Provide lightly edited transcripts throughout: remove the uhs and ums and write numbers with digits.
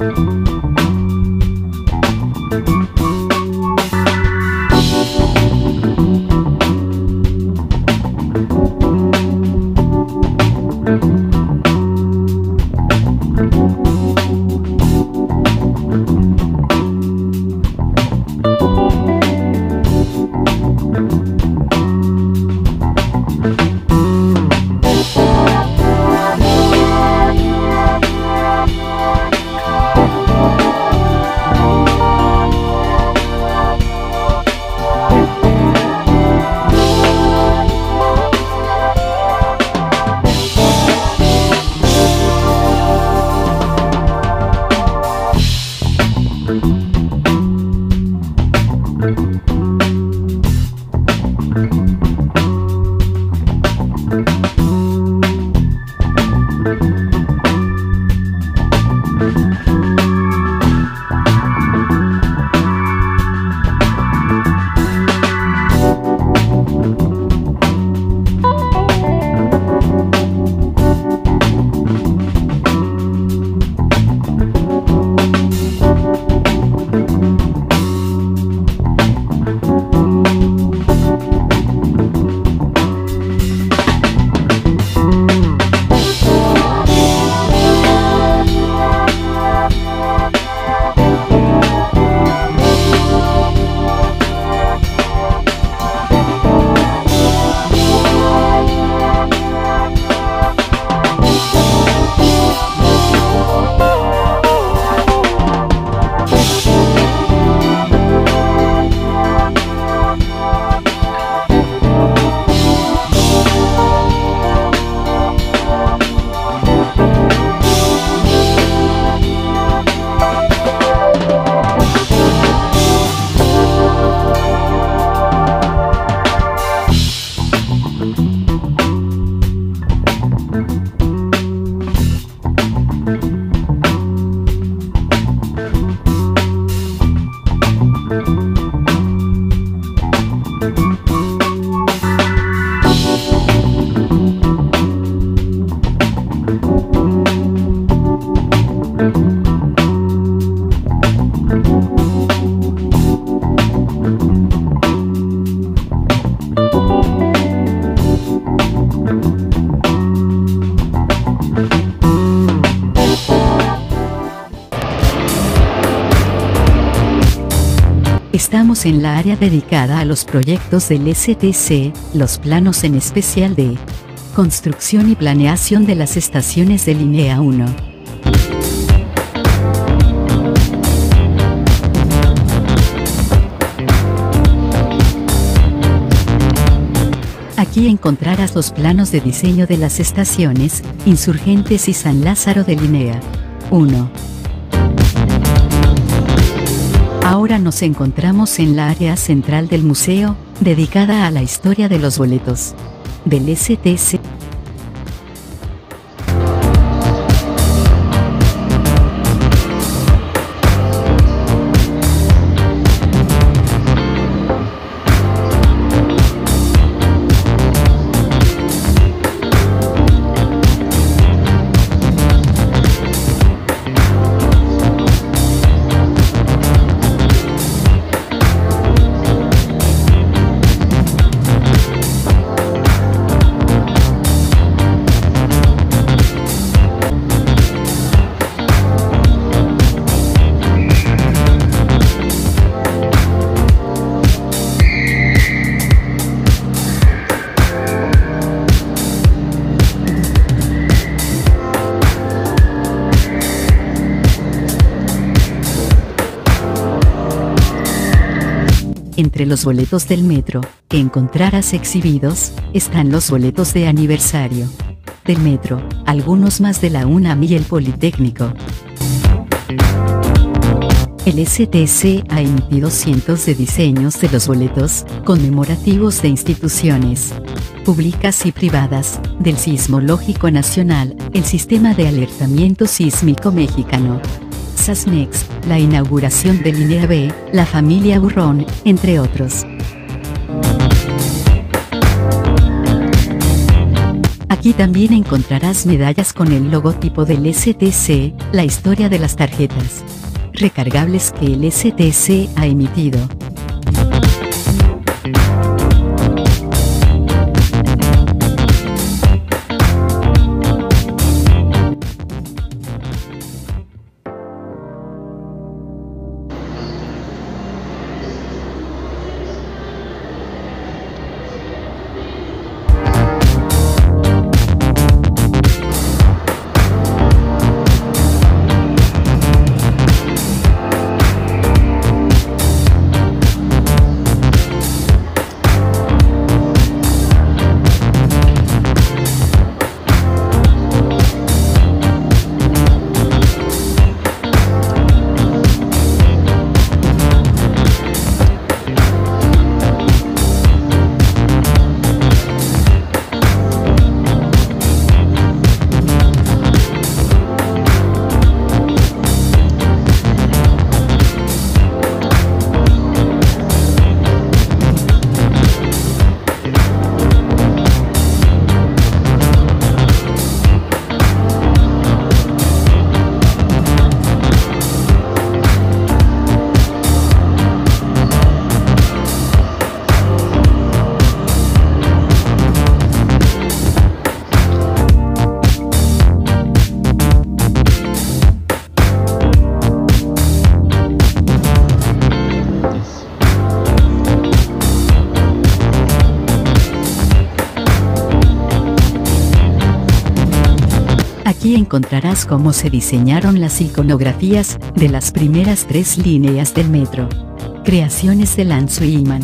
Estamos en la área dedicada a los proyectos del STC, los planos en especial de construcción y planeación de las estaciones de línea 1. Aquí encontrarás los planos de diseño de las estaciones Insurgentes y San Lázaro de línea 1. Ahora nos encontramos en la área central del museo, dedicada a la historia de los boletos del STC. Entre los boletos del metro que encontrarás exhibidos, están los boletos de aniversario del metro, algunos más de la UNAM y el Politécnico. El STC ha emitido cientos de diseños de los boletos conmemorativos de instituciones públicas y privadas, del Sismológico Nacional, el Sistema de Alertamiento Sísmico Mexicano, SASMEX, la inauguración de Línea B, la familia Burrón, entre otros. Aquí también encontrarás medallas con el logotipo del STC, la historia de las tarjetas recargables que el STC ha emitido. Aquí encontrarás cómo se diseñaron las iconografías de las primeras 3 líneas del metro. Creaciones de Lan Shuiman.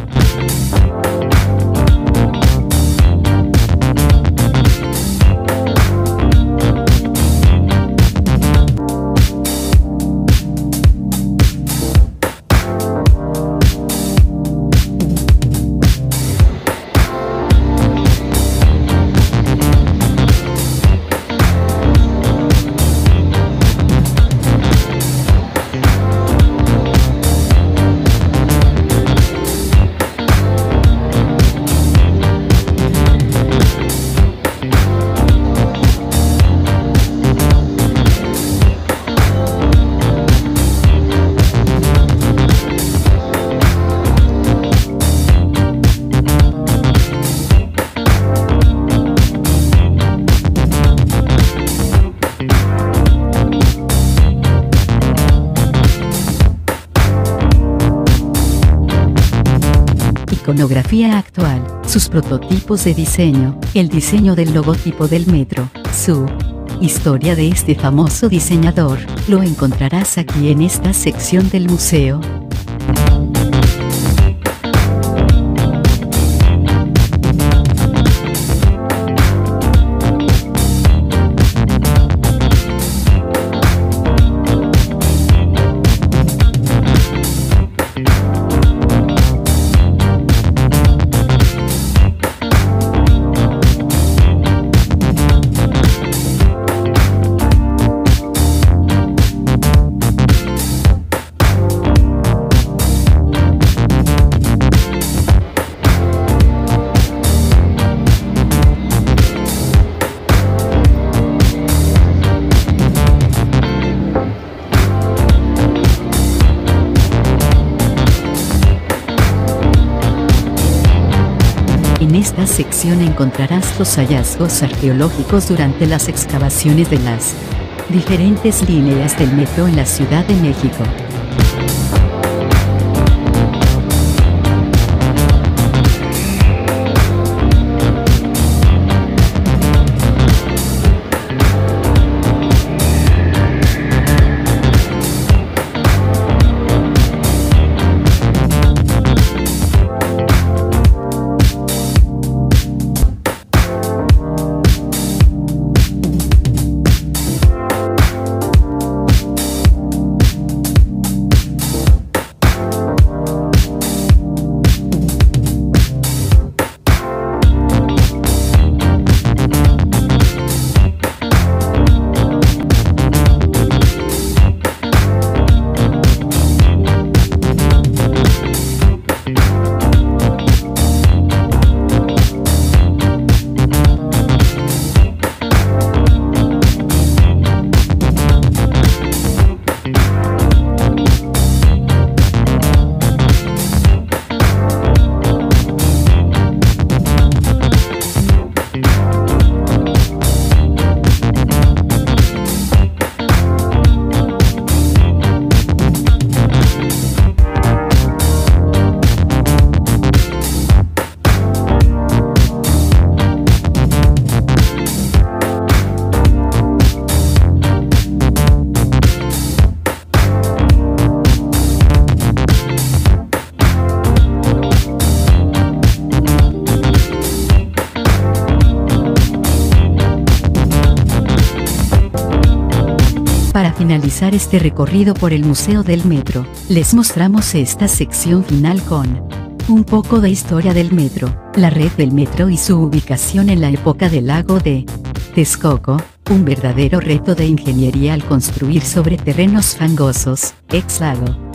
Iconografía actual, sus prototipos de diseño, el diseño del logotipo del metro, su historia de este famoso diseñador, lo encontrarás aquí en esta sección del museo. En esta sección encontrarás los hallazgos arqueológicos durante las excavaciones de las diferentes líneas del metro en la Ciudad de México. Para finalizar este recorrido por el Museo del Metro, les mostramos esta sección final con un poco de historia del metro, la red del metro y su ubicación en la época del lago de Texcoco, un verdadero reto de ingeniería al construir sobre terrenos fangosos, ex lago.